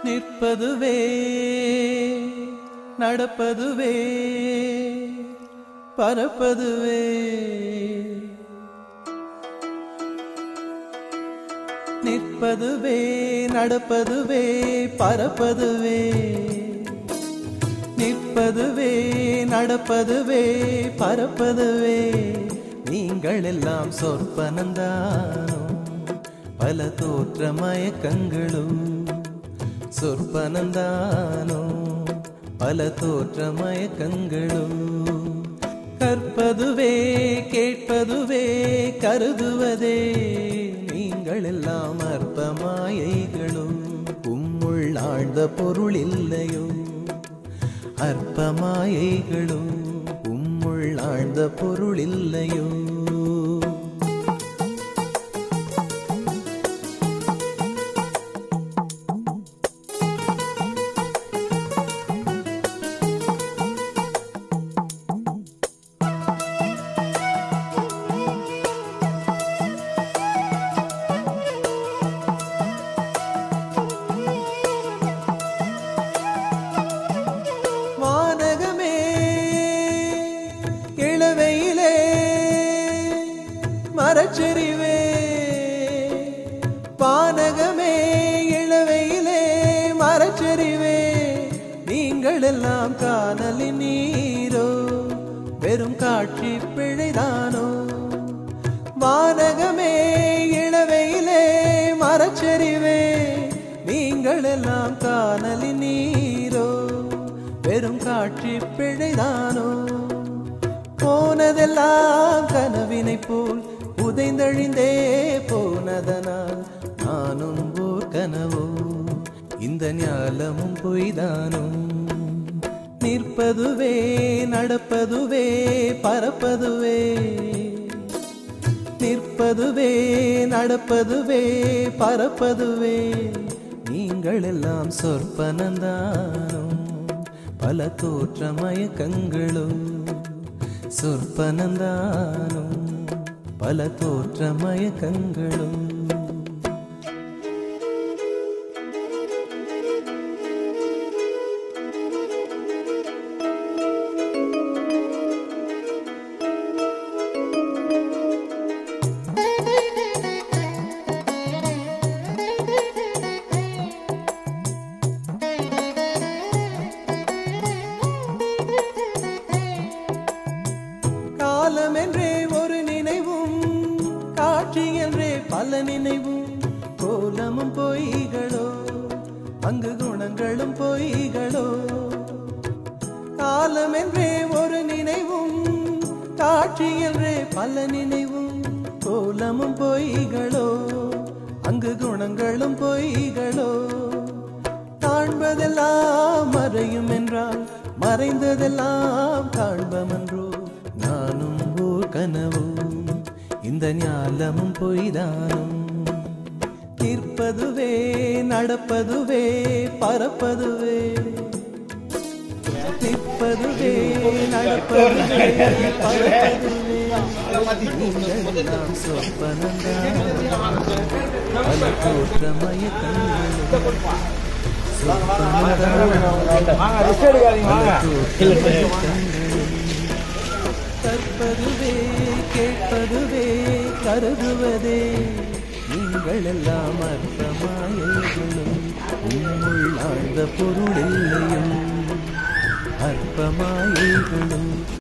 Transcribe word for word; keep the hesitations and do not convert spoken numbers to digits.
நிற்பதுவே நடப்பதுவே பறப்பதுவே நிற்பதுவே நடப்பதுவே பறப்பதுவே நிற்பதுவே நடப்பதுவே பறப்பதுவே நீங்கள் எல்லாம் சொற்பனந்தானோ பல தோற்ற மயக்கங்களும் சொற்பனந்தானோ பல தோற்ற மயக்கங்களும் கற்பதுவே கேட்பதுவே கருதுவதே நீங்கள் எல்லாம் அற்ப மாயைகளும் உம்முள் ஆழ்ந்த பொருள் இல்லையோ அற்ப மாயைகளும் உம்முள் ஆழ்ந்த பொருள் இல்லையோ மரச்செறிவே பானகமே இளவையிலே மரச்செறிவே நீங்கள் எல்லாம் காணலின் நீரோ வெறும் காட்சி பிழைதானோ வானகமே இளவையிலே மரச்செறிவே நீங்கள் எல்லாம் காணலின் நீரோ வெறும் காட்சி பிழைதானோ போனதெல்லாம் கனவினை போல் உதைந்தழிந்தே போனதனால் நானும் ஓர் கனவோ இந்த ஞாலமும் பொய்தானோ நிற்பதுவே நடப்பதுவே பறப்பதுவே நிற்பதுவே நடப்பதுவே பறப்பதுவே நீங்கள் எல்லாம் சொற்பனந்தானோ பல தோற்ற மயக்கங்களும் சொற்பனந்தானோ பல தோற்ற மயக்கங்களும் காலம் என்றே ஒரு நினைவும் காட்சி என்றே பல நினைவும் கோலமும் பொய்களோ அங்கு குணங்களும் பொய்களோ காலம் என்றே ஒரு நினைவும் காட்சி என்றே பல நினைவும் கோலமும் பொய்களோ அங்கு குணங்களும் பொய்களோ காண்பதெல்லாம் மறையும் என்றால் மறைந்ததெல்லாம் காண்பமன்றோ நானும் ஓர் கனவோ இந்த ஞாலமும் பொய்தானும் நிற்பதுவே நடப்பதுவே பறப்பதுவே நிற்பதுவே நடப்பதுவே பறப்பதுவே நீங்களெல்லாம் சொற்பனந்தானோ பல தோற்ற மயக்கங்களும் சொற்பனந்தானோ பல தோற்ற மயக்கங்களும் கற்பதுவே கேட்பதுவே கருதுவதே நீங்கள் எல்லாம் அற்ப மாயைகளும் உம்முள் ஆழ்ந்த பொருள் இல்லையும் அற்ப மாயைகளும்